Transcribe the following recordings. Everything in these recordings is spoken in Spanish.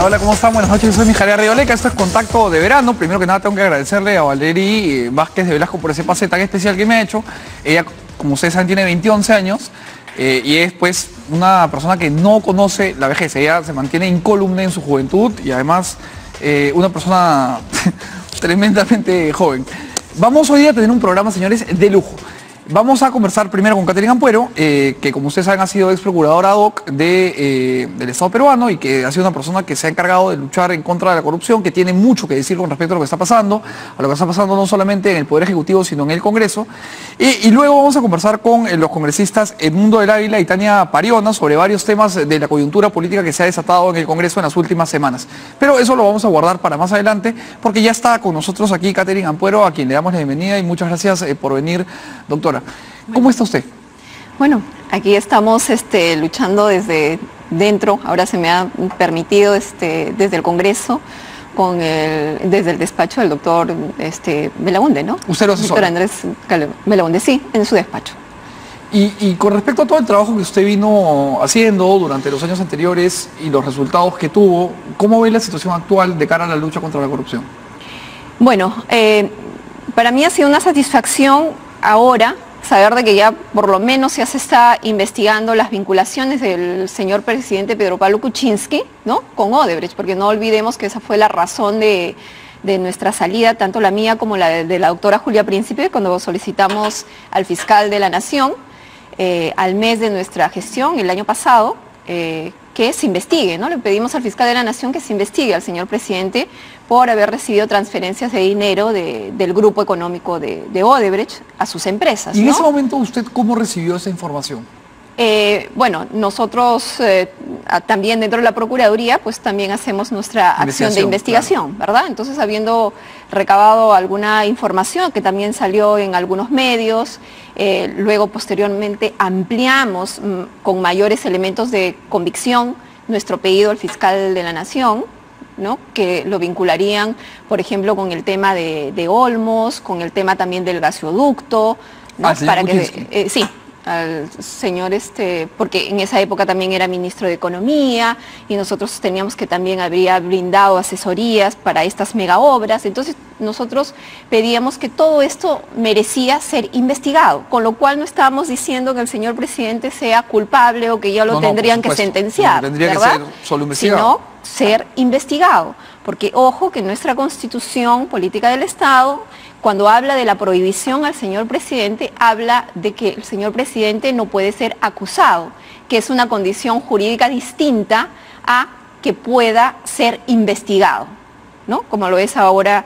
Hola, ¿cómo están? Buenas noches, yo soy Mijael Arrioleca, esto es Contacto de Verano. Primero que nada tengo que agradecerle a Valery Vázquez de Velasco por ese pase tan especial que me ha hecho. Ella, como ustedes saben, tiene 21 años y es pues una persona que no conoce la vejez. Ella se mantiene incólume en su juventud y además una persona tremendamente joven. Vamos hoy a tener un programa, señores, de lujo. Vamos a conversar primero con Catherine Ampuero, que como ustedes saben ha sido ex procuradora ad hoc del Estado peruano y que ha sido una persona que se ha encargado de luchar en contra de la corrupción, que tiene mucho que decir con respecto a lo que está pasando, no solamente en el Poder Ejecutivo, sino en el Congreso. Y luego vamos a conversar con los congresistas Edmundo del Águila y Tania Pariona sobre varios temas de la coyuntura política que se ha desatado en el Congreso en las últimas semanas. Pero eso lo vamos a guardar para más adelante, porque ya está con nosotros aquí Catherine Ampuero, a quien le damos la bienvenida y muchas gracias por venir, doctora. ¿Cómo está usted? Bueno, aquí estamos luchando desde dentro, ahora se me ha permitido desde el Congreso, desde el despacho del doctor Belaunde, ¿no? ¿Usted lo asesora? Doctor Andrés Belaunde, sí, en su despacho. Y con respecto a todo el trabajo que usted vino haciendo durante los años anteriores y los resultados que tuvo, ¿cómo ve la situación actual de cara a la lucha contra la corrupción? Bueno, para mí ha sido una satisfacción ahora saber de que ya por lo menos ya se está investigando las vinculaciones del señor presidente Pedro Pablo Kuczynski, ¿no?, con Odebrecht, porque no olvidemos que esa fue la razón de nuestra salida, tanto la mía como la de la doctora Julia Príncipe, cuando solicitamos al fiscal de la Nación, al mes de nuestra gestión, el año pasado, que se investigue, ¿no? Le pedimos al fiscal de la Nación que se investigue al señor presidente por haber recibido transferencias de dinero del grupo económico de Odebrecht a sus empresas, ¿Y en ¿no? ese momento usted cómo recibió esa información? Bueno, nosotros también dentro de la Procuraduría pues también hacemos nuestra acción de investigación, claro, ¿verdad? Entonces, habiendo recabado alguna información que también salió en algunos medios, luego posteriormente ampliamos con mayores elementos de convicción nuestro pedido al fiscal de la Nación, ¿no?, que lo vincularían, por ejemplo, con el tema de Olmos, con el tema también del gasoducto, ¿no? Para que sí, al señor porque en esa época también era ministro de Economía y nosotros teníamos que también habría brindado asesorías para estas mega obras. Entonces nosotros pedíamos que todo esto merecía ser investigado, con lo cual no estábamos diciendo que el señor presidente sea culpable o que ya lo tendrían que sentenciar, tendría ¿verdad?, que ser solo investigado, sino ser investigado, porque ojo que nuestra Constitución Política del Estado, cuando habla de la prohibición al señor presidente, habla de que el señor presidente no puede ser acusado, que es una condición jurídica distinta a que pueda ser investigado, ¿no?, como lo es ahora.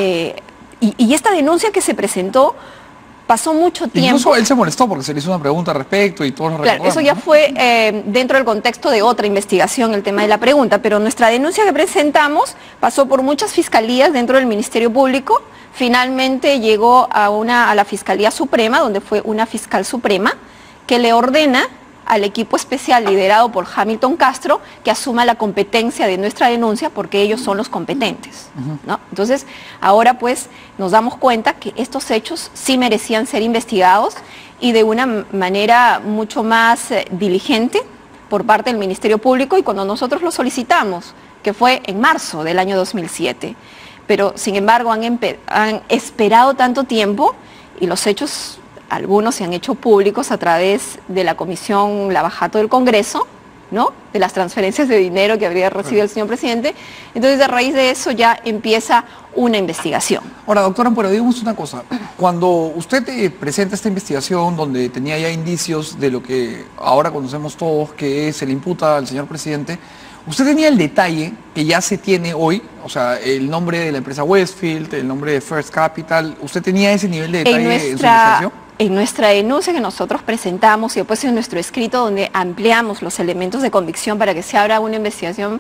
Y esta denuncia que se presentó pasó mucho tiempo. Incluso él se molestó porque se le hizo una pregunta al respecto y todos lo recordamos. Claro, eso ya fue dentro del contexto de otra investigación, el tema de la pregunta, pero nuestra denuncia que presentamos pasó por muchas fiscalías dentro del Ministerio Público. Finalmente llegó a la Fiscalía Suprema, donde fue una fiscal suprema que le ordena al equipo especial liderado por Hamilton Castro que asuma la competencia de nuestra denuncia porque ellos son los competentes, ¿no? Entonces, ahora pues nos damos cuenta que estos hechos sí merecían ser investigados y de una manera mucho más diligente por parte del Ministerio Público, y cuando nosotros lo solicitamos, que fue en marzo del año 2007. Pero, sin embargo, han esperado tanto tiempo y los hechos, algunos se han hecho públicos a través de la Comisión Lavajato del Congreso, ¿no?, de las transferencias de dinero que habría recibido el señor presidente. Entonces, a raíz de eso ya empieza una investigación. Ahora, doctora Ampuero, díganos una cosa. Cuando usted presenta esta investigación donde tenía ya indicios de lo que ahora conocemos todos, que se le imputa al señor presidente, ¿usted tenía el detalle que ya se tiene hoy? O sea, el nombre de la empresa Westfield, el nombre de First Capital, ¿usted tenía ese nivel de detalle en su investigación? En nuestra denuncia que nosotros presentamos y después en nuestro escrito donde ampliamos los elementos de convicción para que se abra una investigación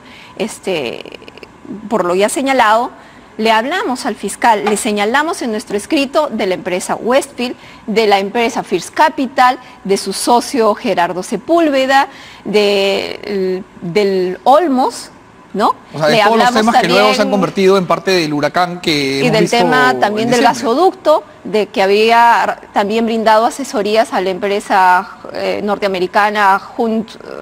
por lo ya señalado, le hablamos al fiscal, le señalamos en nuestro escrito de la empresa Westfield, de la empresa First Capital, de su socio Gerardo Sepúlveda, del Olmos, ¿no? O sea, de todos los temas que luego se han convertido en parte del huracán que hemos visto. Y del tema también del gasoducto, de que había también brindado asesorías a la empresa norteamericana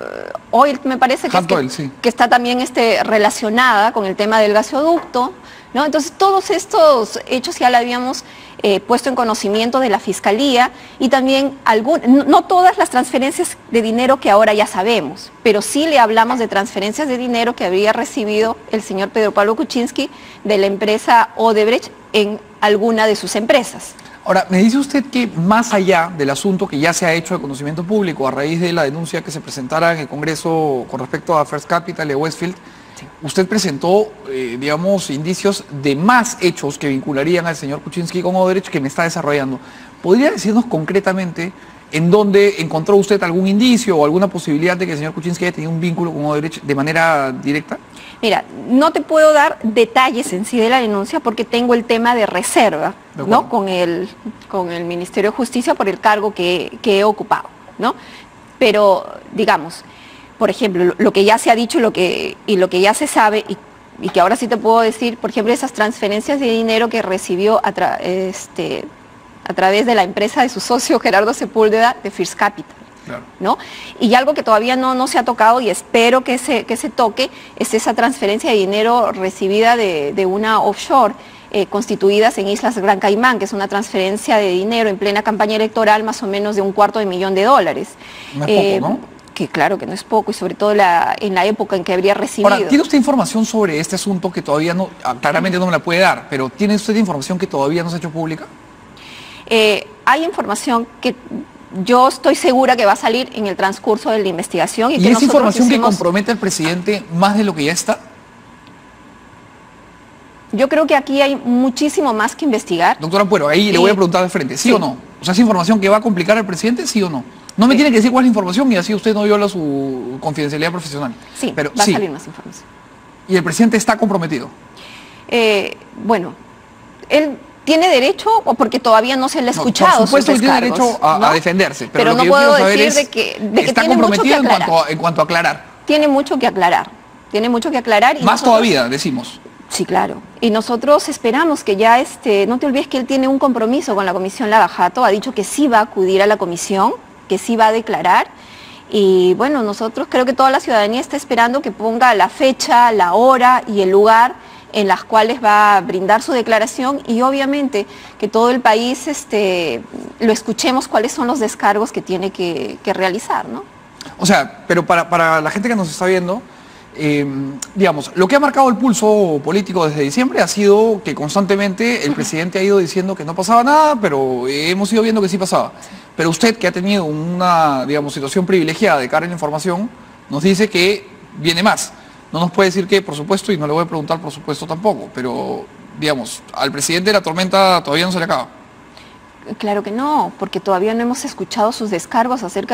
Oil, me parece que, Oil, sí. que está también relacionada con el tema del gasoducto, ¿no? Entonces todos estos hechos ya la habíamos puesto en conocimiento de la Fiscalía y también no todas las transferencias de dinero que ahora ya sabemos, pero sí le hablamos de transferencias de dinero que habría recibido el señor Pedro Pablo Kuczynski de la empresa Odebrecht en alguna de sus empresas. Ahora, me dice usted que más allá del asunto que ya se ha hecho de conocimiento público a raíz de la denuncia que se presentara en el Congreso con respecto a First Capital y Westfield, sí, usted presentó, digamos, indicios de más hechos que vincularían al señor Kuczynski con Odebrecht que me está desarrollando. ¿Podría decirnos concretamente en dónde encontró usted algún indicio o alguna posibilidad de que el señor Kuczynski haya tenido un vínculo con Odebrecht de manera directa? Mira, no te puedo dar detalles en sí de la denuncia porque tengo el tema de reserva, ¿no? con el Ministerio de Justicia por el cargo que he ocupado, ¿no? Pero, digamos, por ejemplo, lo que ya se ha dicho y lo que ya se sabe y que ahora sí te puedo decir, por ejemplo, esas transferencias de dinero que recibió a través de la empresa de su socio Gerardo Sepúlveda de First Capital. Claro. ¿No? Y algo que todavía no se ha tocado y espero que se toque es esa transferencia de dinero recibida de una offshore constituidas en Islas Gran Caimán, que es una transferencia de dinero en plena campaña electoral más o menos de $250,000. No es poco, ¿no? Que claro que no es poco y sobre todo en la época en que habría recibido. Ahora, ¿tiene usted información sobre este asunto que todavía no, claramente no me la puede dar, pero ¿tiene usted información que todavía no se ha hecho pública? Hay información que yo estoy segura que va a salir en el transcurso de la investigación. ¿Y es información que compromete al presidente más de lo que ya está? Yo creo que aquí hay muchísimo más que investigar. Doctora Ampuero, ahí le voy a preguntar de frente, ¿sí o no? O sea, ¿es información que va a complicar al presidente, sí o no? No me tiene que decir cuál es la información y así usted no viola su confidencialidad profesional. Sí, pero va a salir más información. ¿Y el presidente está comprometido? Bueno, él tiene derecho, o porque todavía no se le ha escuchado. Por supuesto que tiene derecho a defenderse, pero no puedo decir de que está tiene mucho que comprometido en cuanto a aclarar. Tiene mucho que aclarar, Y más todavía, decimos. Sí, claro. Y nosotros esperamos que ya, no te olvides que él tiene un compromiso con la Comisión Lavajato, ha dicho que sí va a acudir a la comisión, que sí va a declarar. Y bueno, nosotros creo que toda la ciudadanía está esperando que ponga la fecha, la hora y el lugar en las cuales va a brindar su declaración y obviamente que todo el país lo escuchemos cuáles son los descargos que tiene que realizar, ¿no? O sea, pero para la gente que nos está viendo, digamos, lo que ha marcado el pulso político desde diciembre ha sido que constantemente el presidente ha ido diciendo que no pasaba nada, pero hemos ido viendo que sí pasaba. Sí. Pero usted, que ha tenido una, digamos, situación privilegiada de cara a la información, nos dice que viene más. No nos puede decir que, por supuesto, y no le voy a preguntar por supuesto tampoco, pero, digamos, al presidente la tormenta todavía no se le acaba. Claro que no, porque todavía no hemos escuchado sus descargos acerca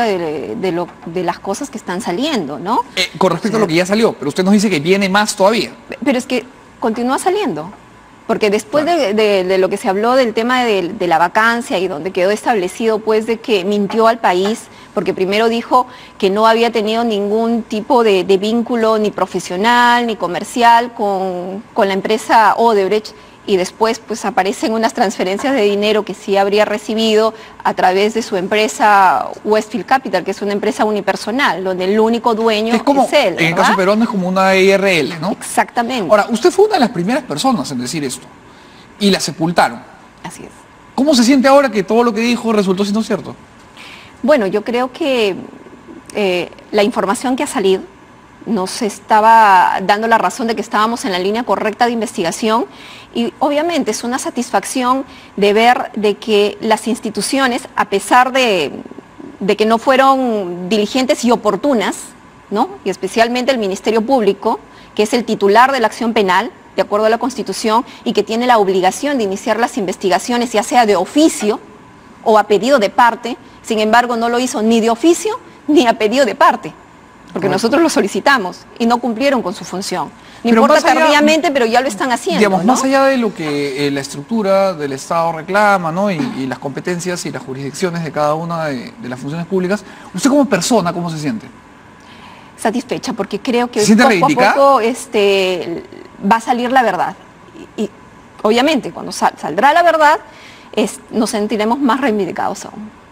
de las cosas que están saliendo, ¿no? Con respecto a lo que ya salió, pero usted nos dice que viene más todavía. Pero es que continúa saliendo, porque después de lo que se habló del tema de la vacancia y donde quedó establecido pues de que mintió al país, porque primero dijo que no había tenido ningún tipo de vínculo ni profesional ni comercial con la empresa Odebrecht, y después pues aparecen unas transferencias de dinero que sí habría recibido a través de su empresa Westfield Capital, que es una empresa unipersonal, donde el único dueño es él, ¿verdad? En el caso peruano es como una IRL, ¿no? Exactamente. Ahora, usted fue una de las primeras personas en decir esto, y la sepultaron. Así es. ¿Cómo se siente ahora que todo lo que dijo resultó siendo cierto? Bueno, yo creo que la información que ha salido nos estaba dando la razón de que estábamos en la línea correcta de investigación y obviamente es una satisfacción de ver de que las instituciones, a pesar de que no fueron diligentes y oportunas, ¿no? Y especialmente el Ministerio Público, que es el titular de la acción penal, de acuerdo a la Constitución, y que tiene la obligación de iniciar las investigaciones, ya sea de oficio o a pedido de parte, sin embargo no lo hizo ni de oficio ni a pedido de parte. Porque nosotros lo solicitamos y no cumplieron con su función. No importa tardíamente, pero ya lo están haciendo. Digamos, ¿no? Más allá de lo que la estructura del Estado reclama, ¿no? y las competencias y las jurisdicciones de cada una de las funciones públicas, usted como persona, ¿cómo se siente? Satisfecha, porque creo que poco a poco va a salir la verdad. Y obviamente, cuando saldrá la verdad, nos sentiremos más reivindicados aún.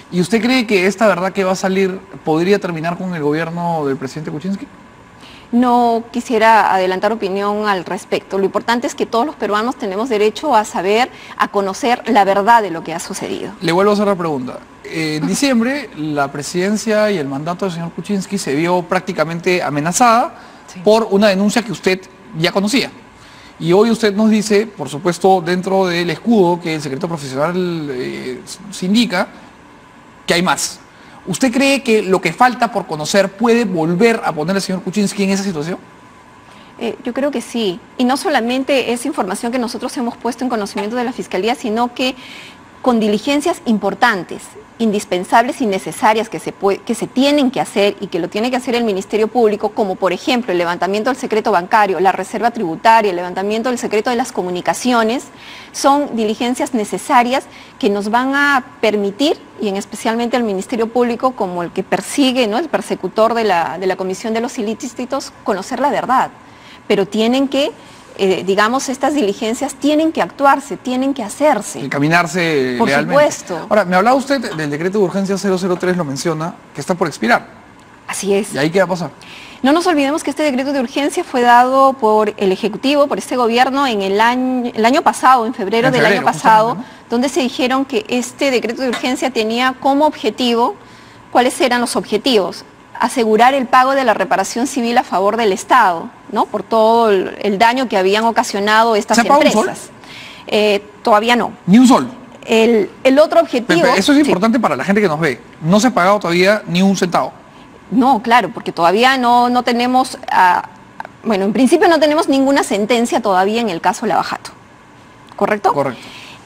¿Y usted cree que esta verdad que va a salir podría terminar con el gobierno del presidente Kuczynski? No quisiera adelantar opinión al respecto. Lo importante es que todos los peruanos tenemos derecho a saber, a conocer la verdad de lo que ha sucedido. Le vuelvo a hacer la pregunta. En diciembre, la presidencia y el mandato del señor Kuczynski se vio prácticamente amenazada por una denuncia que usted ya conocía. Y hoy usted nos dice, por supuesto, dentro del escudo que el secreto profesional se indica, que hay más. ¿Usted cree que lo que falta por conocer puede volver a poner al señor Kuczynski en esa situación? Yo creo que sí. Y no solamente es información que nosotros hemos puesto en conocimiento de la Fiscalía, sino que con diligencias importantes, indispensables y necesarias que se tienen que hacer y que lo tiene que hacer el Ministerio Público, como por ejemplo el levantamiento del secreto bancario, la reserva tributaria, el levantamiento del secreto de las comunicaciones, son diligencias necesarias que nos van a permitir, y en especialmente al Ministerio Público como el que persigue, ¿no?, el persecutor de la Comisión de los Ilícitos, conocer la verdad. Pero tienen que digamos, estas diligencias tienen que actuarse, tienen que hacerse. Encaminarse por legalmente. Supuesto. Ahora, me hablaba usted del decreto de urgencia 003, lo menciona, que está por expirar. Así es. ¿Y ahí qué va a pasar? No nos olvidemos que este decreto de urgencia fue dado por el Ejecutivo, por este gobierno, en el año pasado, en febrero del año pasado, ¿no?, donde se dijeron que este decreto de urgencia tenía como objetivo, ¿cuáles eran los objetivos? Asegurar el pago de la reparación civil a favor del Estado, ¿no?, por todo el daño que habían ocasionado estas empresas. ¿Se ha pagado un sol? Todavía no. ¿Ni un sol? El otro objetivo... Pero eso es importante para la gente que nos ve. No se ha pagado todavía ni un centavo. No, claro, porque todavía no tenemos, bueno, en principio no tenemos ninguna sentencia todavía en el caso Lavajato, ¿correcto? Correcto.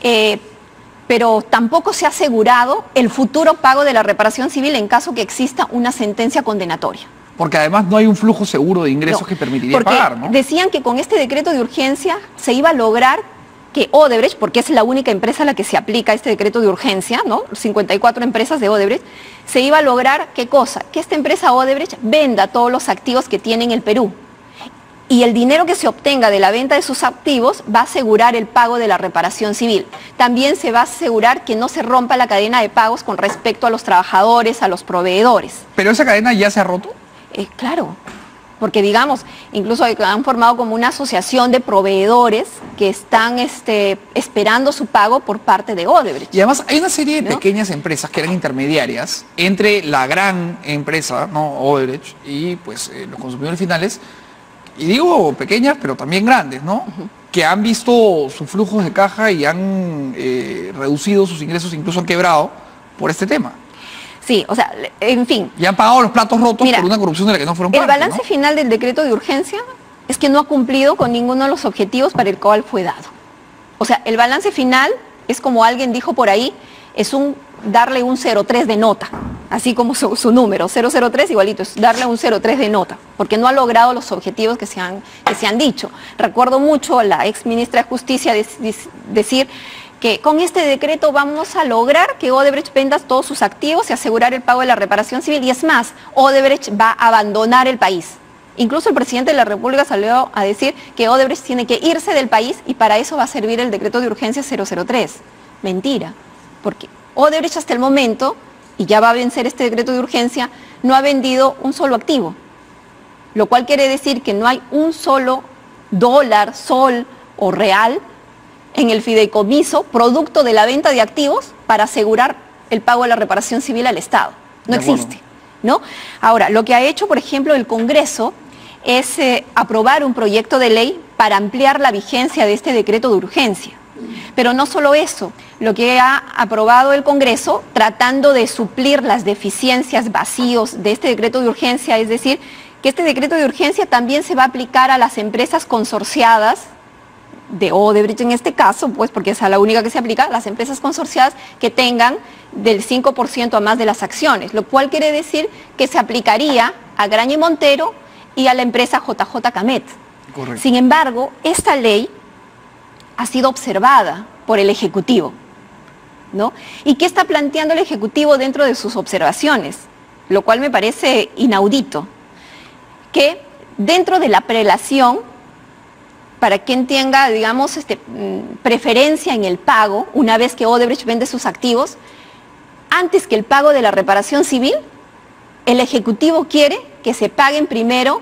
Pero tampoco se ha asegurado el futuro pago de la reparación civil en caso que exista una sentencia condenatoria. Porque además no hay un flujo seguro de ingresos que permitiría pagar, ¿no? Decían que con este decreto de urgencia se iba a lograr que Odebrecht, porque es la única empresa a la que se aplica este decreto de urgencia, ¿no?, 54 empresas de Odebrecht, se iba a lograr, ¿qué cosa? Que esta empresa Odebrecht venda todos los activos que tiene en el Perú. Y el dinero que se obtenga de la venta de sus activos va a asegurar el pago de la reparación civil. También se va a asegurar que no se rompa la cadena de pagos con respecto a los trabajadores, a los proveedores. ¿Pero esa cadena ya se ha roto? Claro, porque digamos, incluso han formado como una asociación de proveedores que están esperando su pago por parte de Odebrecht. Y además hay una serie de pequeñas empresas que eran intermediarias entre la gran empresa, ¿no?, Odebrecht, y pues los consumidores finales. Y digo pequeñas, pero también grandes, ¿no? Que han visto sus flujos de caja y han reducido sus ingresos, incluso han quebrado por este tema. Sí, o sea, en fin. Y han pagado los platos rotos por una corrupción de la que no fueron parte, el balance final del decreto de urgencia es que no ha cumplido con ninguno de los objetivos para el cual fue dado. O sea, el balance final es, como alguien dijo por ahí, es darle un 0,3 de nota, así como su número, 003 igualito, es darle un 0,3 de nota, porque no ha logrado los objetivos que se han dicho. Recuerdo mucho a la ex ministra de Justicia decir que con este decreto vamos a lograr que Odebrecht venda todos sus activos y asegurar el pago de la reparación civil, y es más, Odebrecht va a abandonar el país. Incluso el presidente de la República salió a decir que Odebrecht tiene que irse del país y para eso va a servir el decreto de urgencia 003. Mentira, porque Odebrecht hasta el momento, y ya va a vencer este decreto de urgencia, no ha vendido un solo activo, lo cual quiere decir que no hay un solo dólar, sol o real en el fideicomiso producto de la venta de activos para asegurar el pago de la reparación civil al Estado. No existe, ¿no? Ahora, lo que ha hecho, por ejemplo, el Congreso es aprobar un proyecto de ley para ampliar la vigencia de este decreto de urgencia. Pero no solo eso, lo que ha aprobado el Congreso, tratando de suplir las deficiencias, vacíos de este decreto de urgencia, es decir, que este decreto de urgencia también se va a aplicar a las empresas consorciadas, de Odebrecht en este caso, pues porque es a la única que se aplica, las empresas consorciadas que tengan del 5% a más de las acciones, lo cual quiere decir que se aplicaría a Graña y Montero y a la empresa JJ Camet. Correcto. Sin embargo, esta ley ha sido observada por el Ejecutivo, ¿no? ¿Y qué está planteando el Ejecutivo dentro de sus observaciones? Lo cual me parece inaudito, que dentro de la prelación, para quien tenga, digamos, preferencia en el pago, una vez que Odebrecht vende sus activos, antes que el pago de la reparación civil, el Ejecutivo quiere que se paguen primero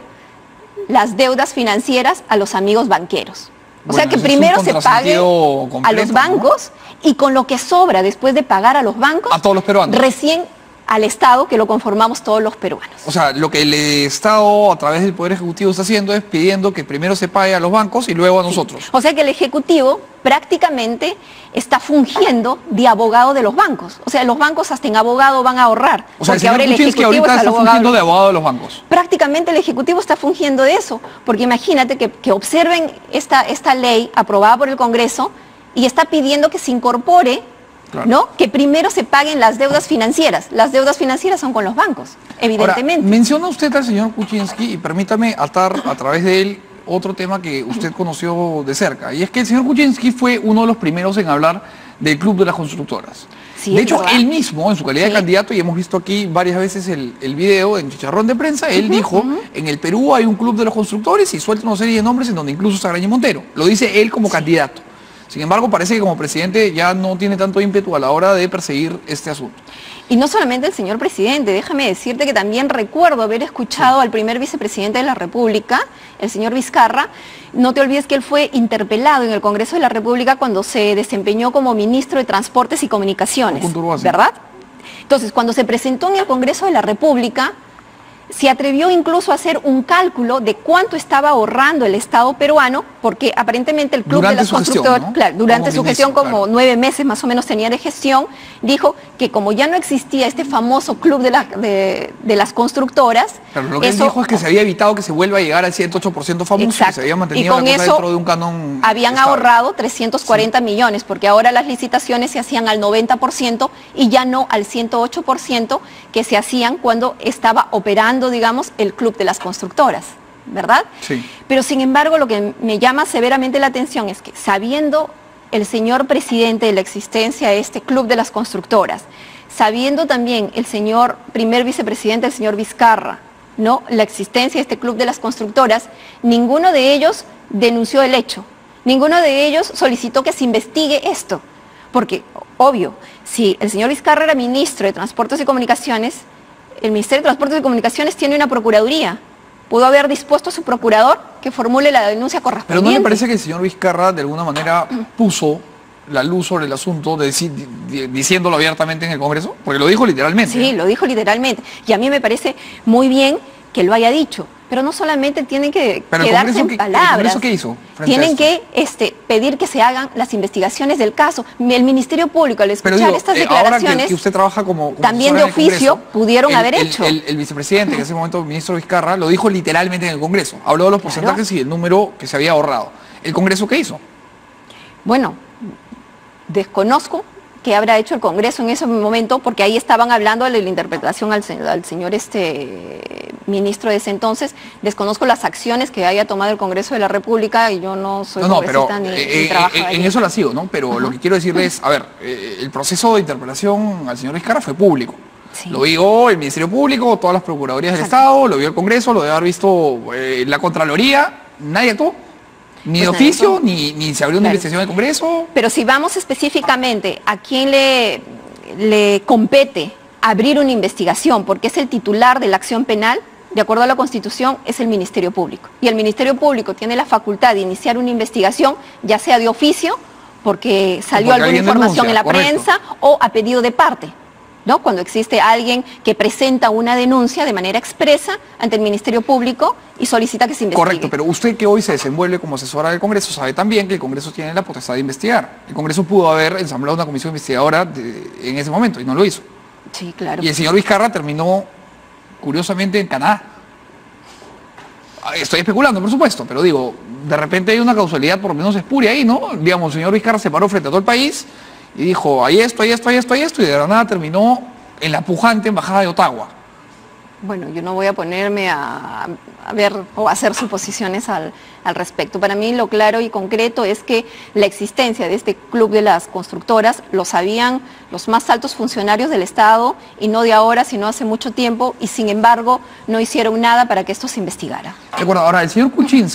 las deudas financieras a los amigos banqueros. O sea, que primero se pague a los bancos, ¿no? Y con lo que sobra después de pagar a los bancos, a todos los peruanos, recién al Estado, que lo conformamos todos los peruanos. O sea, lo que el Estado a través del Poder Ejecutivo está haciendo es pidiendo que primero se pague a los bancos y luego a nosotros. Sí. O sea que el Ejecutivo prácticamente está fungiendo de abogado de los bancos. O sea, los bancos hasta en abogado van a ahorrar. O sea, ahora el Ejecutivo ahorita está fungiendo de abogado de los bancos. Prácticamente el Ejecutivo está fungiendo de eso, porque imagínate que observen esta ley aprobada por el Congreso y está pidiendo que se incorpore, claro, ¿no?, que primero se paguen las deudas financieras. Las deudas financieras son con los bancos, evidentemente. Ahora, menciona usted al señor Kuczynski y permítame atar a través de él otro tema que usted conoció de cerca, y es que el señor Kuczynski fue uno de los primeros en hablar del Club de las Constructoras. Sí, de hecho, ¿verdad? él mismo, en su calidad de candidato, y hemos visto aquí varias veces el video en Chicharrón de Prensa, él dijo, en el Perú hay un Club de los Constructores, y suelta una serie de nombres en donde incluso está Graña Montero. Lo dice él como candidato. Sin embargo, parece que como presidente ya no tiene tanto ímpetu a la hora de perseguir este asunto. Y no solamente el señor presidente, déjame decirte que también recuerdo haber escuchado al primer vicepresidente de la República, el señor Vizcarra. No te olvides que él fue interpelado en el Congreso de la República cuando se desempeñó como ministro de Transportes y Comunicaciones, ¿verdad? Entonces, cuando se presentó en el Congreso de la República, se atrevió incluso a hacer un cálculo de cuánto estaba ahorrando el Estado peruano, porque aparentemente el Club de las Constructoras, ¿no? Claro, durante su gestión, como 9 meses más o menos tenía de gestión, dijo que como ya no existía este famoso Club de las Constructoras... Pero lo que él dijo es que se había evitado que se vuelva a llegar al 108% famoso, exacto, que se había mantenido y con eso dentro de un canon habían estable. ahorrado 340 millones, porque ahora las licitaciones se hacían al 90% y ya no al 108% que se hacían cuando estaba operando, digamos, el Club de las Constructoras, ¿verdad? Sí. Pero sin embargo, lo que me llama severamente la atención es que, sabiendo el señor presidente de la existencia de este Club de las Constructoras, sabiendo también el señor primer vicepresidente, el señor Vizcarra, ¿no?, la existencia de este Club de las Constructoras, ninguno de ellos denunció el hecho, ninguno de ellos solicitó que se investigue esto, porque, obvio, si el señor Vizcarra era ministro de Transportes y Comunicaciones, el Ministerio de Transportes y Comunicaciones tiene una procuraduría. Pudo haber dispuesto a su procurador que formule la denuncia correspondiente. Pero ¿no le parece que el señor Vizcarra de alguna manera puso la luz sobre el asunto diciéndolo abiertamente en el Congreso? Porque lo dijo literalmente. Sí, lo dijo literalmente. Y a mí me parece muy bien que lo haya dicho. Pero no solamente tienen que quedarse en palabras. ¿El Congreso qué hizo? Tienen que pedir que se hagan las investigaciones del caso. El Ministerio Público, al escuchar estas declaraciones, ahora que usted trabaja como también de oficio, pudieron haber hecho. El vicepresidente, que en ese momento ministro Vizcarra, lo dijo literalmente en el Congreso. Habló de los porcentajes y el número que se había ahorrado. ¿El Congreso qué hizo? Bueno, desconozco qué habrá hecho el Congreso en ese momento, porque ahí estaban hablando de la interpretación al señor ministro de ese entonces. Desconozco las acciones que haya tomado el Congreso de la República y yo no soy congresista ni trabajo en eso la sigo, ¿no? Pero lo que quiero decirle es, a ver, el proceso de interpelación al señor Vizcarra fue público. Sí. Lo vio el Ministerio Público, todas las Procuradurías del Estado, lo vio el Congreso, lo debe haber visto la Contraloría, nadie actuó. Ni de oficio, ni se abrió una investigación del Congreso. Pero si vamos específicamente a quién le compete abrir una investigación, porque es el titular de la acción penal, de acuerdo a la Constitución, es el Ministerio Público. Y el Ministerio Público tiene la facultad de iniciar una investigación, ya sea de oficio, porque salió alguna información en la prensa, o a pedido de parte, ¿no? Cuando existe alguien que presenta una denuncia de manera expresa ante el Ministerio Público y solicita que se investigue. Correcto, pero usted que hoy se desenvuelve como asesora del Congreso sabe también que el Congreso tiene la potestad de investigar. El Congreso pudo haber ensamblado una comisión investigadora en ese momento y no lo hizo. Sí, claro. Y el señor Vizcarra terminó, curiosamente, en Canadá. Estoy especulando, por supuesto, pero digo, de repente hay una causalidad por lo menos espuria ahí, ¿no? Digamos, el señor Vizcarra se paró frente a todo el país y dijo, hay esto, hay esto, hay esto, hay esto, y de la nada terminó en la pujante embajada de Ottawa. Bueno, yo no voy a ponerme a ver o a hacer suposiciones al respecto. Para mí lo claro y concreto es que la existencia de este Club de las Constructoras lo sabían los más altos funcionarios del Estado, y no de ahora, sino hace mucho tiempo, y sin embargo no hicieron nada para que esto se investigara. De acuerdo, ahora el señor Kuczynski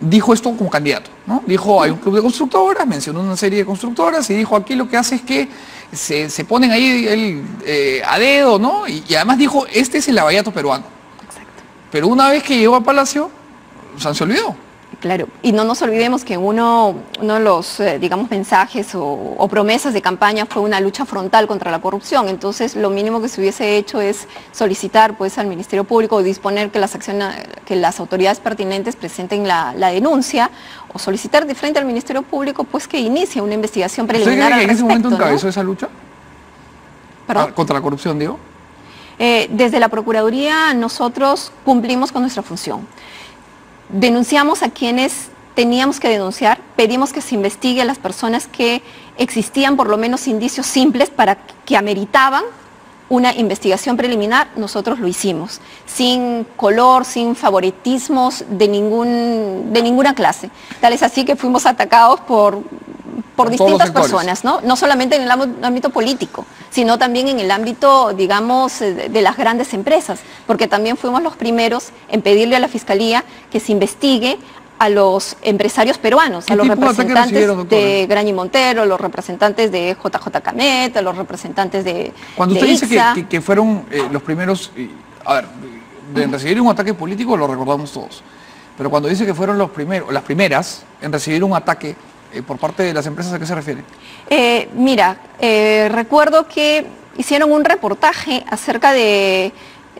dijo esto como candidato, ¿no? Dijo, hay un club de constructoras, mencionó una serie de constructoras y dijo, aquí lo que hace es que se ponen ahí a dedo, ¿no? Y además dijo, este es el lavallato peruano. Exacto. Pero una vez que llegó a Palacio, se olvidó. Claro, y no nos olvidemos que uno de los, digamos, mensajes o promesas de campaña fue una lucha frontal contra la corrupción. Entonces, lo mínimo que se hubiese hecho es solicitar, pues, al Ministerio Público o disponer que las autoridades pertinentes presenten la denuncia o solicitar de frente al Ministerio Público, pues, que inicie una investigación preliminar al ¿Usted cree que en ese momento encabezó, ¿no?, esa lucha? ¿Perdón? ¿Contra la corrupción, digo? Desde la Procuraduría nosotros cumplimos con nuestra función. Denunciamos a quienes teníamos que denunciar, pedimos que se investigue a las personas que existían por lo menos indicios simples para que ameritaban una investigación preliminar. Nosotros lo hicimos, sin color, sin favoritismos de ninguna clase. Tal es así que fuimos atacados por distintas personas, ¿no? No solamente en el ámbito político, sino también en el ámbito, digamos, de las grandes empresas, porque también fuimos los primeros en pedirle a la Fiscalía que se investigue a los empresarios peruanos, a los representantes de Graña Montero, a los representantes de JJ Camet, a los representantes de Cuando usted dice ICSA, que fueron los primeros, a ver, de recibir un ataque político lo recordamos todos, pero cuando dice que fueron los primeros, las primeras en recibir un ataque por parte de las empresas, ¿a qué se refiere? Mira, recuerdo que hicieron un reportaje acerca de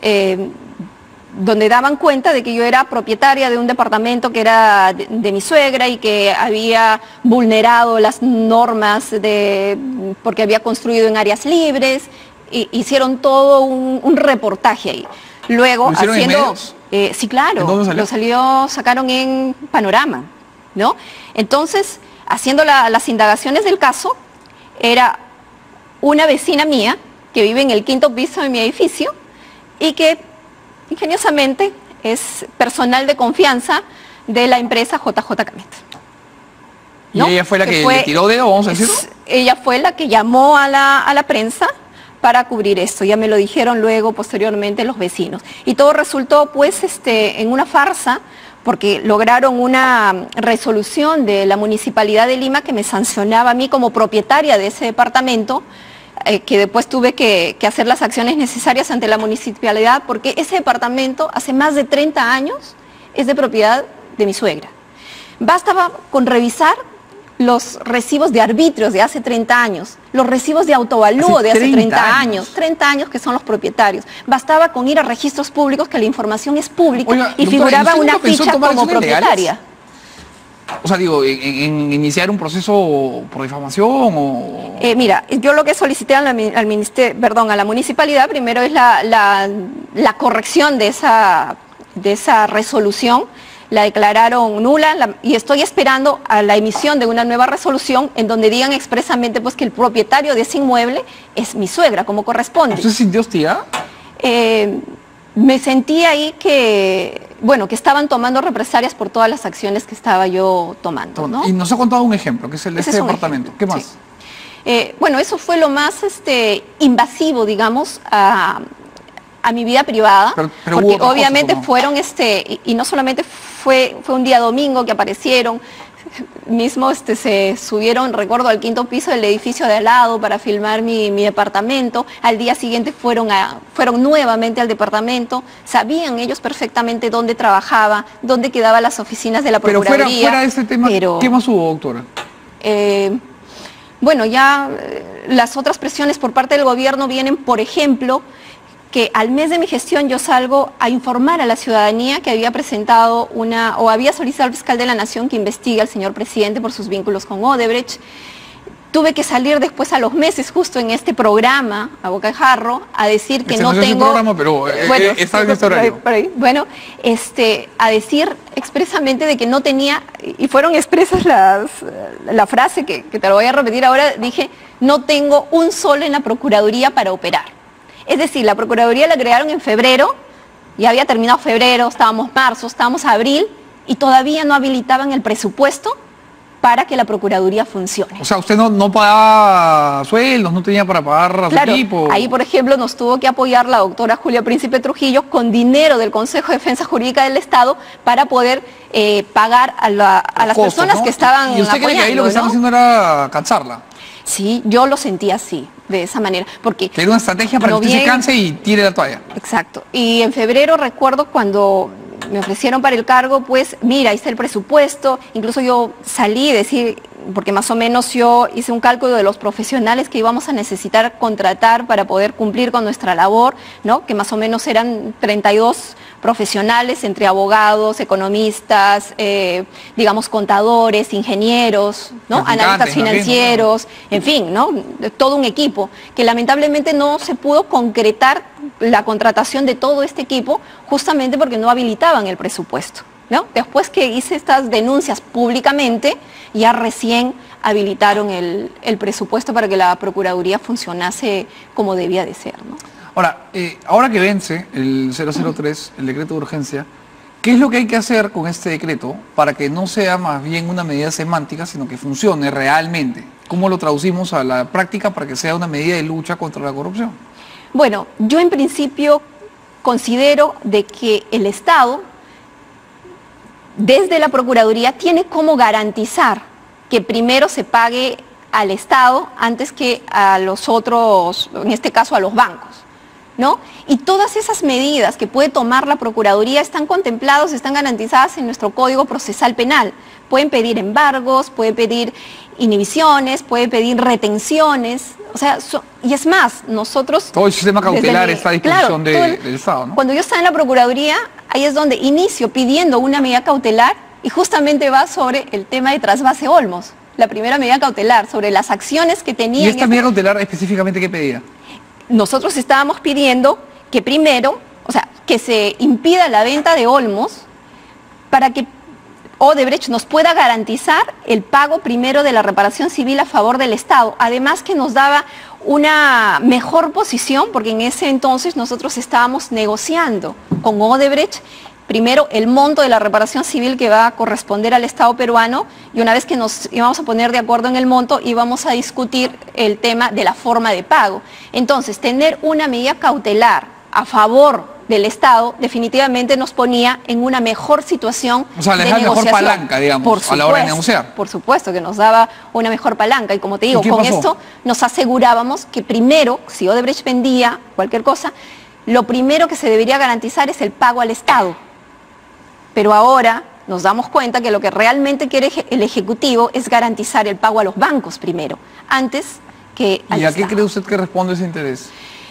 donde daban cuenta de que yo era propietaria de un departamento que era de mi suegra y que había vulnerado las normas porque había construido en áreas libres. Hicieron todo un reportaje ahí. Luego, ¿Lo hicieron en medios? Sí, claro. ¿En dónde salió? Sacaron en Panorama, ¿no? Entonces, haciendo las indagaciones del caso, era una vecina mía que vive en el 5º piso de mi edificio y que ingeniosamente es personal de confianza de la empresa JJ Camet, ¿no? ¿Y ella fue la que le tiró dedo, vamos a decirlo? Ella fue la que llamó a la prensa para cubrir esto. Ya me lo dijeron luego, posteriormente, los vecinos. Y todo resultó, pues, en una farsa, porque lograron una resolución de la Municipalidad de Lima que me sancionaba a mí como propietaria de ese departamento, que después tuve que hacer las acciones necesarias ante la municipalidad, porque ese departamento hace más de 30 años es de propiedad de mi suegra. Bastaba con revisar los recibos de arbitrios de hace 30 años, los recibos de autoavalúo de hace 30 años, 30 años que son los propietarios. Bastaba con ir a registros públicos, que la información es pública. Oiga, y doctora, figuraba una ficha como propietaria. Legales? O sea, digo, en iniciar un proceso por difamación o... Mira, yo lo que solicité a la municipalidad primero es la corrección de esa resolución. La declararon nula y estoy esperando a la emisión de una nueva resolución en donde digan expresamente, pues, que el propietario de ese inmueble es mi suegra, como corresponde. ¿Usted se sintió hostigada? Me sentí ahí que estaban tomando represalias por todas las acciones que estaba yo tomando, ¿no? Y nos ha contado un ejemplo, que es el de este departamento. ¿Qué más? Sí. Eso fue lo más invasivo, digamos, a mi vida privada, pero porque obviamente fueron, y no solamente fue un día domingo que aparecieron, mismo se subieron, recuerdo, al 5º piso del edificio de al lado para filmar mi departamento. Al día siguiente fueron nuevamente al departamento, sabían ellos perfectamente dónde trabajaba, dónde quedaban las oficinas de la Procuraduría. Pero fuera de este tema, ¿qué más hubo, doctora? Ya las otras presiones por parte del gobierno vienen, por ejemplo, que al mes de mi gestión yo salgo a informar a la ciudadanía que había presentado había solicitado al fiscal de la Nación que investigue al señor presidente por sus vínculos con Odebrecht. Tuve que salir después a los meses, justo en este programa, a boca de jarro, a decir que no tengo... programa, pero está en este horario. A decir expresamente de que no tenía, y fueron expresas la frase que te lo voy a repetir ahora, dije, no tengo un sol en la Procuraduría para operar. Es decir, la Procuraduría la crearon en febrero, ya había terminado febrero, estábamos marzo, estábamos abril, y todavía no habilitaban el presupuesto para que la Procuraduría funcione. O sea, usted no pagaba sueldos, no tenía para pagar a su equipo. Ahí, por ejemplo, nos tuvo que apoyar la doctora Julia Príncipe Trujillo con dinero del Consejo de Defensa Jurídica del Estado para poder pagar a las personas, ¿no?, que estaban ¿Y usted cree que ahí lo que estaban haciendo era cansarla? Sí, yo lo sentía así, de esa manera, porque... Que era una estrategia para que usted se canse y tire la toalla. Exacto. Y en febrero recuerdo cuando me ofrecieron para el cargo, pues mira, ahí está el presupuesto, incluso yo salí a decir, porque más o menos yo hice un cálculo de los profesionales que íbamos a necesitar contratar para poder cumplir con nuestra labor, ¿no?, que más o menos eran 32 profesionales entre abogados, economistas, digamos contadores, ingenieros, ¿no?, analistas financieros, en fin, ¿no?, todo un equipo, que lamentablemente no se pudo concretar la contratación de todo este equipo justamente porque no habilitaban el presupuesto, ¿no? Después que hice estas denuncias públicamente, ya recién habilitaron el presupuesto para que la Procuraduría funcionase como debía de ser, ¿no? Ahora, ahora que vence el 003, el decreto de urgencia, ¿qué es lo que hay que hacer con este decreto para que no sea más bien una medida semántica, sino que funcione realmente? ¿Cómo lo traducimos a la práctica para que sea una medida de lucha contra la corrupción? Bueno, yo en principio considero de que el Estado, desde la Procuraduría, tiene como garantizar que primero se pague al Estado antes que a los otros, en este caso a los bancos, ¿no? Y todas esas medidas que puede tomar la Procuraduría están contempladas, están garantizadas en nuestro Código Procesal Penal. Pueden pedir embargos, puede pedir inhibiciones, puede pedir retenciones, o sea, y es más, nosotros... Todo el sistema cautelar está a disposición del Estado, ¿no? Cuando yo estaba en la Procuraduría, ahí es donde inicio pidiendo una medida cautelar y justamente va sobre el tema de Trasvase Olmos, la primera medida cautelar, sobre las acciones que tenía... ¿Y esta medida cautelar específicamente qué pedía? Nosotros estábamos pidiendo que primero, o sea, que se impida la venta de Olmos para que Odebrecht nos pueda garantizar el pago primero de la reparación civil a favor del Estado. Además que nos daba una mejor posición, porque en ese entonces nosotros estábamos negociando con Odebrecht primero el monto de la reparación civil que va a corresponder al Estado peruano, y una vez que nos íbamos a poner de acuerdo en el monto, íbamos a discutir el tema de la forma de pago. Entonces, tener una medida cautelar a favor del Estado definitivamente nos ponía en una mejor situación de negociación. O sea, les da mejor palanca, digamos, a la hora de negociar. Por supuesto, que nos daba una mejor palanca. Y como te digo, con esto nos asegurábamos que primero, si Odebrecht vendía cualquier cosa, lo primero que se debería garantizar es el pago al Estado. Pero ahora nos damos cuenta que lo que realmente quiere el Ejecutivo es garantizar el pago a los bancos primero, antes que al Estado. ¿Y a qué cree usted que responde ese interés?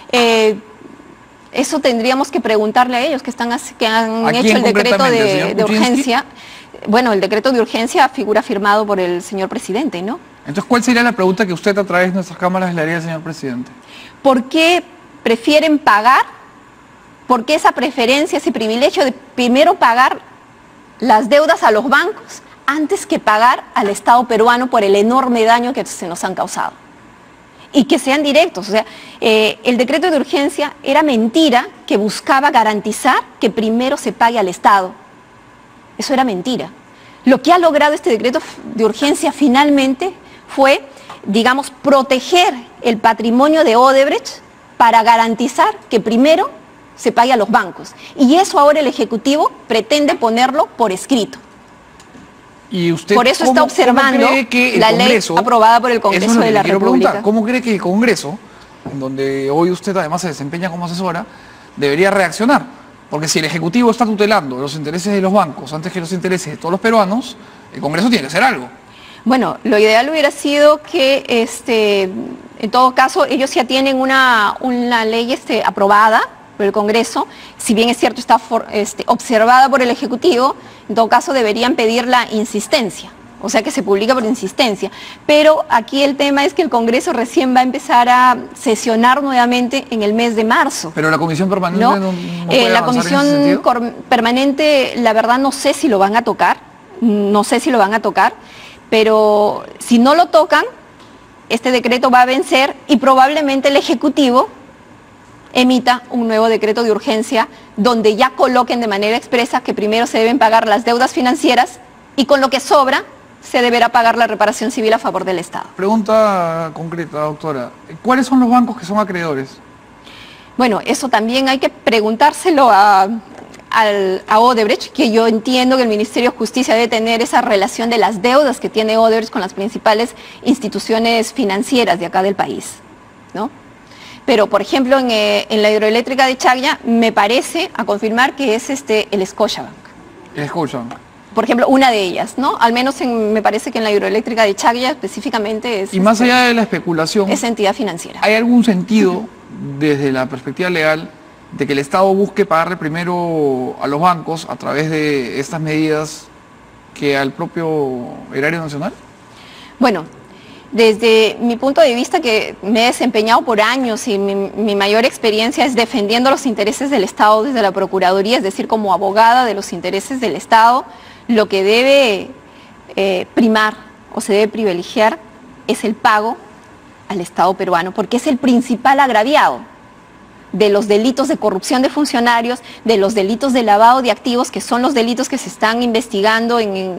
Eso tendríamos que preguntarle a ellos que han hecho el decreto de urgencia. Bueno, el decreto de urgencia figura firmado por el señor presidente, ¿no? Entonces, ¿cuál sería la pregunta que usted a través de nuestras cámaras le haría al señor presidente? ¿Por qué prefieren pagar? ¿Por qué esa preferencia, ese privilegio de primero pagar las deudas a los bancos antes que pagar al Estado peruano por el enorme daño que se nos han causado? Y que sean directos, o sea, el decreto de urgencia era mentira que buscaba garantizar que primero se pague al Estado. Eso era mentira. Lo que ha logrado este decreto de urgencia finalmente fue, digamos, proteger el patrimonio de Odebrecht para garantizar que primero se pague a los bancos. Y eso ahora el Ejecutivo pretende ponerlo por escrito. ¿Y usted por eso está observando la ley aprobada por el Congreso de la República? ¿Cómo cree que el Congreso, en donde hoy usted además se desempeña como asesora, debería reaccionar? Porque si el Ejecutivo está tutelando los intereses de los bancos antes que los intereses de todos los peruanos, el Congreso tiene que hacer algo. Bueno, lo ideal hubiera sido que, en todo caso, ellos ya tienen una ley aprobada por el Congreso, si bien es cierto está observada por el Ejecutivo, en todo caso deberían pedir la insistencia, o sea que se publica por insistencia. Pero aquí el tema es que el Congreso recién va a empezar a sesionar nuevamente en el mes de marzo. Pero la Comisión Permanente no puede la avanzar Comisión en ese sentido. Permanente, la verdad no sé si lo van a tocar, pero si no lo tocan, este decreto va a vencer y probablemente el Ejecutivo emita un nuevo decreto de urgencia donde ya coloquen de manera expresa que primero se deben pagar las deudas financieras y con lo que sobra se deberá pagar la reparación civil a favor del Estado. Pregunta concreta, doctora. ¿Cuáles son los bancos que son acreedores? Bueno, eso también hay que preguntárselo a Odebrecht, que yo entiendo que el Ministerio de Justicia debe tener esa relación de las deudas que tiene Odebrecht con las principales instituciones financieras de acá del país, ¿no? Pero, por ejemplo, en la hidroeléctrica de Chaclla, me parece, a confirmar, que es el Scotiabank. El Scotiabank. Por ejemplo, una de ellas, ¿no? Al menos me parece que en la hidroeléctrica de Chaclla específicamente es... Y más allá de la especulación... Es entidad financiera. ¿Hay algún sentido, desde la perspectiva legal, de que el Estado busque pagarle primero a los bancos a través de estas medidas que al propio erario nacional? Bueno, desde mi punto de vista, que me he desempeñado por años y mi mayor experiencia es defendiendo los intereses del Estado desde la Procuraduría, es decir, como abogada de los intereses del Estado, lo que debe primar o se debe privilegiar es el pago al Estado peruano, porque es el principal agraviado de los delitos de corrupción de funcionarios, de los delitos de lavado de activos, que son los delitos que se están investigando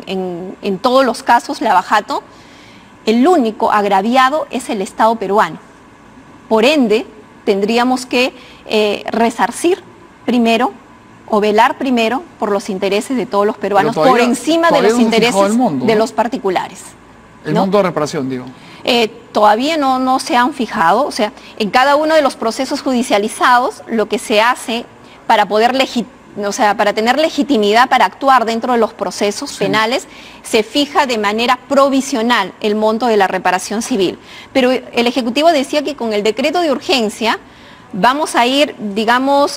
en todos los casos, Lavajato. El único agraviado es el Estado peruano. Por ende, tendríamos que resarcir primero o velar primero por los intereses de todos los peruanos, por encima de los intereses de los particulares. El monto de reparación, digo. Todavía no se han fijado, o sea, en cada uno de los procesos judicializados, lo que se hace para poder para tener legitimidad para actuar dentro de los procesos penales, se fija de manera provisional el monto de la reparación civil. Pero el Ejecutivo decía que con el decreto de urgencia vamos a ir, digamos,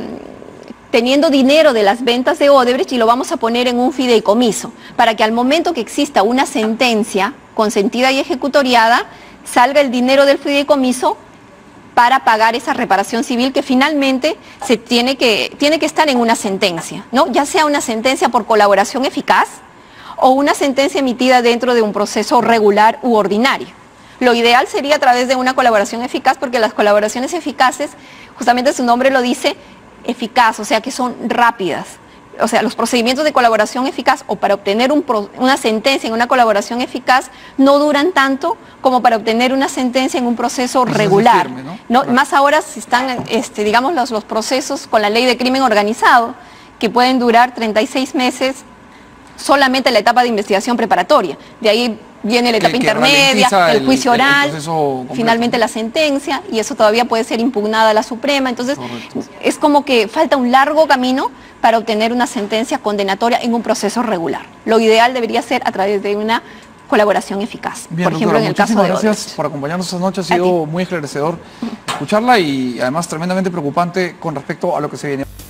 teniendo dinero de las ventas de Odebrecht y lo vamos a poner en un fideicomiso, para que al momento que exista una sentencia consentida y ejecutoriada, salga el dinero del fideicomiso para pagar esa reparación civil que finalmente tiene que estar en una sentencia, ¿no? Ya sea una sentencia por colaboración eficaz o una sentencia emitida dentro de un proceso regular u ordinario. Lo ideal sería a través de una colaboración eficaz, porque las colaboraciones eficaces, justamente su nombre lo dice, eficaz, o sea que son rápidas. O sea, los procedimientos de colaboración eficaz o para obtener una sentencia en una colaboración eficaz no duran tanto como para obtener una sentencia en un proceso regular. Firme, ¿no? Más ahora si están, digamos, los procesos con la ley de crimen organizado, que pueden durar 36 meses solamente la etapa de investigación preparatoria. De ahí viene la etapa intermedia, el juicio oral, finalmente la sentencia, y eso todavía puede ser impugnada a la Suprema. Entonces, es como que falta un largo camino para obtener una sentencia condenatoria en un proceso regular. Lo ideal debería ser a través de una colaboración eficaz. Bien, por ejemplo, en el caso de gracias por acompañarnos esta noche. Ha sido muy esclarecedor escucharla y además tremendamente preocupante con respecto a lo que se viene.